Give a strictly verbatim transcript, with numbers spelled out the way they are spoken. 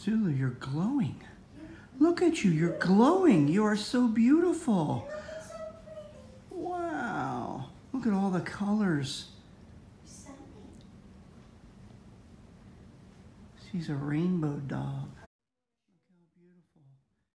Zulu, you're glowing. Look at you, you're glowing. You are so beautiful. Wow. Look at all the colors. She's a rainbow dog.